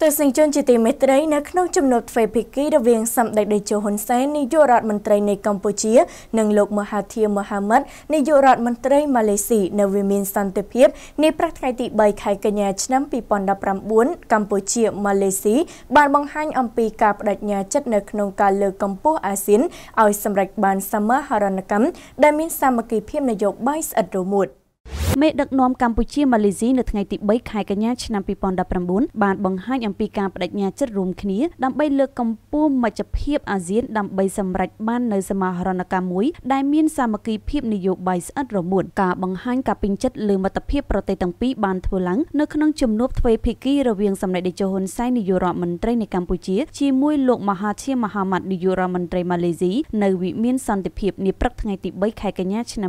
ទស្សនិកជនជាទីមេត្រីនៅក្នុងចំណុចទ្វេភាគីរវាងសម្ដេចតេជោហ៊ុនសែននាយករដ្ឋមន្ត្រីនៃកម្ពុជានិងលោកមហាធីរ ម៉ាហាម៉ាត់នាយករដ្ឋមន្ត្រីម៉ាឡេស៊ីនៅវិមានសន្តិភាពនាព្រឹកថ្ងៃទី3ខែកញ្ញាឆ្នាំ2019កម្ពុជាម៉ាឡេស៊ីបានបង្ហាញអំពីការបដិញ្ញាចិត្តនៅក្នុងការលើកកម្ពស់អាស៊ានឲ្យសម្រេចបានសមាហរណកម្មដែលមានសាមគ្គីភាពនយោបាយស្អិតរមួតមេដឹកនាំកម្ពុជាម៉ាឡេស៊ីនៅថ្ងៃទី3ខែកញ្ញាឆ្នាំ2019បានបង្ហាញអំពីការបដិញ្ញាចិត្តរួមគ្នាដើម្បីលើកកម្ពស់មជ្ឈភាពអាស៊ានដើម្បីសម្រេចបាននូវសមាហរណកម្មមួយដែលមានសាមគ្គីភាពនយោបាយស្អិតរមួតការបង្ហាញការពេញចិត្តលើមិត្តភាពប្រទេសទាំងពីរបានធ្វើឡើងនៅក្នុងជំនួបទ្វេភាគីរវាងសម្ដេចតេជោហ៊ុនសែននាយករដ្ឋមន្ត្រីនៃកម្ពុជាជាមួយលោកមហាធីរ ម៉ាហាម៉ាត់នាយករដ្ឋមន្ត្រីម៉ាឡេស៊ីនៅវិមានសន្តិភាពនាព្រឹកថ្ងៃទី3ខែកញ្ញាឆ្នាំ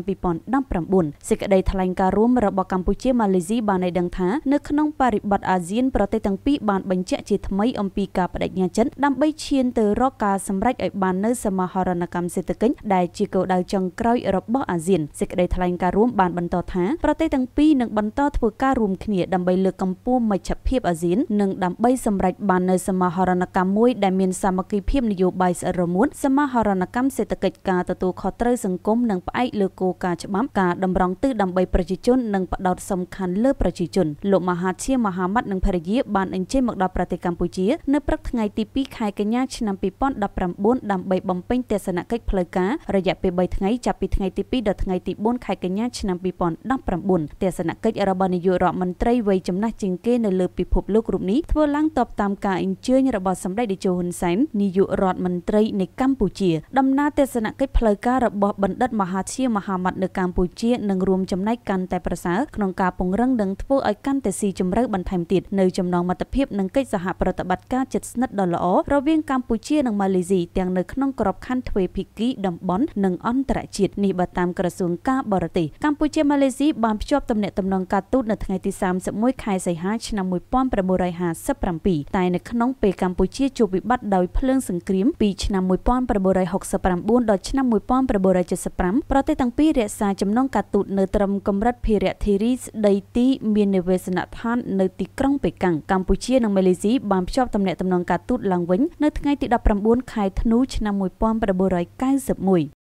2019សេចក្តីថ្លែងការណ៍រួមរបស់កម្ពុជាម៉ាឡេស៊ីបានឲ្យដឹងថានៅក្នុងបរិបទអាស៊ានប្រទេសទាំងពីរបានបញ្ជាក់ជាថ្មីអំពីការបដិញ្ញាចិត្តដើម្បីឈានទៅរកការសម្រេចឲ្យបាននូវសមាហរណកម្មសេដ្ឋកិច្ចដែលជាគោលដៅចុងក្រោយរបស់អាស៊ានសេចក្តីថ្លែងការណ៍រួមបានបន្តថាប្រទេសទាំងពីរនឹងបន្តធ្វើការរួមគ្នាដើម្បីលើកកម្ពស់មជ្ឈភាពអាស៊ាននិងដើម្បីសម្រេចបាននូវសមាហរណកម្មមួយដែលមានសាមគ្គីភាពនយោបាយស្អិតរមួតសមាហរណកម្មសេដ្ឋកិច្ចការទទួលខុសត្រូវសង្គមនិងផ្អែកលើគោលការណ៍ច្បាប់ការតម្រង់ទិសដើម្បីប្រជាជននិងផ្ដោតសំខាន់លើប្រជាជនលោកមហាធីរ ម៉ាហាម៉ាត់និងភរិយាបានអញ្ជើញមកដល់ប្រទេសកម្ពុជានៅព្រឹកថ្ងៃទី2ខែកញ្ញាឆ្នាំ2019ដើម្បីបំពេញទស្សនកិច្ចផ្លូវការរយៈពេល3ថ្ងៃចាប់ពីថ្ងៃទី2ដល់ថ្ងៃទី4ខែកញ្ញាឆ្នាំ2019ទស្សនកិច្ចរបស់នាយករដ្ឋមន្ត្រីវ័យចំណាស់ជាងគេនៅលើពិភពលោករូបនេះធ្វើឡើងតបតាមការអញ្ជើញរបស់សម្ដេចតេជោហ៊ុនសែននាយករដ្ឋមន្ត្រីនៃកម្ពុជាដំណើរទស្សនកិច្ចផ្លូវការរបស់បណ្ឌិតមហាធីរ ម៉ាហាម៉ាត់នៅកម្ពុជានឹងរួមចំណែកកាន់តែប្រសើរក្នុងការពង្រឹងនិងធ្វើឲ្យកាន់តែស៊ីជម្រៅបន្ថែមទៀតនៅចំណងមិត្តភាពនិងកិច្ចសហប្រតិបត្តិការជិតស្និទ្ធដ៏ល្អរវាងកម្ពុជានិងម៉ាឡេស៊ីទាំងនៅក្នុងក្របខ័ណ្ឌទ្វេភាគីតំបន់និងអន្តរជាតិនេះបើតាមក្រសួងការបរទេសកម្ពុជាម៉ាឡេស៊ីបានភ្ជាប់ទំនាក់ទំនងការទូតនៅថ្ងៃទី31ខែសីហាឆ្នាំ1957តែនៅក្នុងពេលកម្ពុជាជួបវិបត្តិដោយភ្លើងសង្គ្រាមពីឆ្នាំ1969ដល់ឆ្នាំ1975ប្រទេសទាំងពីររក្សាចំណងការទូតនៅត្រឹមកម្រិតភារៈធារីស្ដីទីមាននិវេសនដ្ឋាននៅទីក្រុងប៉េកាំងកម្ពុជានិងម៉ាឡេស៊ីបានភ្ជាប់ទំនាក់ទំនងការទូតឡើងវិញនៅថ្ងៃទី19ខែធ្នូឆ្នាំ1991